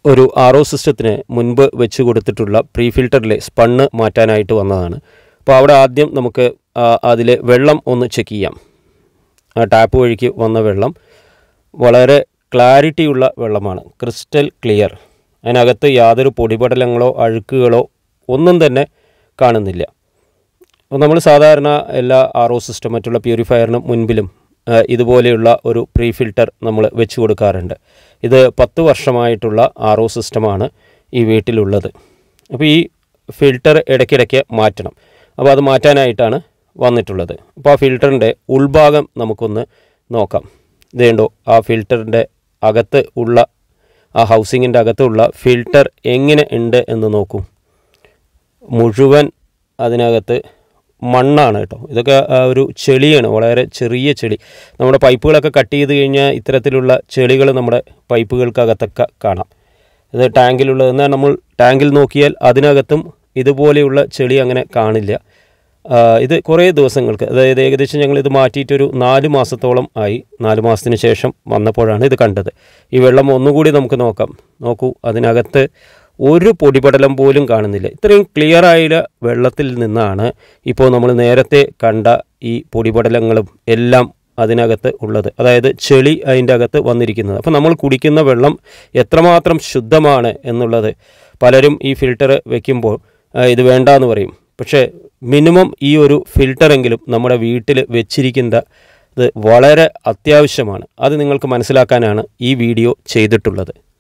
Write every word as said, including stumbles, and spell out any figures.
ഒരു R O സിസ്റ്റത്തിന് മുൻപ് വെച്ച് കൊടുത്തിട്ടുള്ള പ്രീ ഫിൽറ്ററിലെ സ്പണ്ണ് മാറ്റാനായിട്ട് വന്നതാണ്. അപ്പോൾ അവിടെ ആദ്യം നമുക്ക് അതിൽ വെള്ളം ഒന്ന് ചെക്ക് ചെയ്യാം. ആ ടാപ്പ് വഴിക്ക് വന്ന വെള്ളം വളരെ ക്ലാരിറ്റിയുള്ള വെള്ളമാണ്, ക്രിസ്റ്റൽ ക്ലിയർ. അതിനകത്ത് യാതൊരു പൊടിപടലങ്ങളോ അഴുക്കുകളോ ഒന്നും തന്നെ കാണുന്നില്ല. നമ്മൾ സാധാരണ എല്ലാ ആർ ഒ സിസ്റ്റം മറ്റുള്ള പ്യൂരിഫയറിന് മുൻപിലും ഇതുപോലെയുള്ള ഒരു പ്രീ ഫിൽറ്റർ നമ്മൾ വെച്ച് കൊടുക്കാറുണ്ട്. ഇത് പത്ത് വർഷമായിട്ടുള്ള ആർ ഒ സിസ്റ്റമാണ് ഈ വീട്ടിലുള്ളത്. അപ്പോൾ ഈ ഫിൽറ്റർ ഇടയ്ക്കിടയ്ക്ക് മാറ്റണം. അപ്പോൾ അത് മാറ്റാനായിട്ടാണ് വന്നിട്ടുള്ളത്. അപ്പോൾ ആ ഫിൽറ്ററിൻ്റെ ഉൾഭാഗം നമുക്കൊന്ന് നോക്കാം. ഇതേണ്ടോ ആ ഫിൽറ്ററിൻ്റെ അകത്ത് ഉള്ള ആ ഹൗസിങ്ങിൻ്റെ അകത്തുള്ള ഫിൽറ്റർ എങ്ങനെ ഉണ്ട് എന്ന് നോക്കൂ. മുഴുവൻ അതിനകത്ത് മണ്ണാണ് കേട്ടോ. ഇതൊക്കെ ഒരു ചെളിയാണ്, വളരെ ചെറിയ ചെളി. നമ്മുടെ പൈപ്പുകളൊക്കെ കട്ട് ചെയ്ത് കഴിഞ്ഞാൽ ഇത്തരത്തിലുള്ള ചെളികൾ നമ്മുടെ പൈപ്പുകൾക്കകത്തൊക്കെ കാണാം. ഇത് ടാങ്കിലുള്ളത്. എന്നാൽ നമ്മൾ ടാങ്കിൽ നോക്കിയാൽ അതിനകത്തും ഇതുപോലെയുള്ള ചെളി അങ്ങനെ കാണില്ല. ഇത് കുറേ ദിവസങ്ങൾക്ക്, അതായത് ഏകദേശം ഞങ്ങളിത് മാറ്റിയിട്ടൊരു നാല് മാസത്തോളം ആയി. നാല് മാസത്തിന് ശേഷം വന്നപ്പോഴാണ് ഇത് കണ്ടത്. ഈ വെള്ളം ഒന്നുകൂടി നമുക്ക് നോക്കാം. നോക്കൂ, അതിനകത്ത് ഒരു പൊടിപടലം പോലും കാണുന്നില്ല. ഇത്രയും ക്ലിയർ ആയ വെള്ളത്തിൽ നിന്നാണ് ഇപ്പോൾ നമ്മൾ നേരത്തെ കണ്ട ഈ പൊടിപടലങ്ങളും എല്ലാം അതിനകത്ത് ഉള്ളത്, അതായത് ചെളി അതിൻ്റെ അകത്ത് വന്നിരിക്കുന്നത്. അപ്പോൾ നമ്മൾ കുടിക്കുന്ന വെള്ളം എത്രമാത്രം ശുദ്ധമാണ് എന്നുള്ളത് പലരും ഈ ഫിൽറ്റർ വയ്ക്കുമ്പോൾ ഇത് വേണ്ടാന്ന് പറയും. പക്ഷേ മിനിമം ഈ ഒരു ഫിൽറ്ററെങ്കിലും നമ്മുടെ വീട്ടിൽ വെച്ചിരിക്കുന്നത് വളരെ അത്യാവശ്യമാണ്. അത് നിങ്ങൾക്ക് മനസ്സിലാക്കാനാണ് ഈ വീഡിയോ ചെയ്തിട്ടുള്ളത്.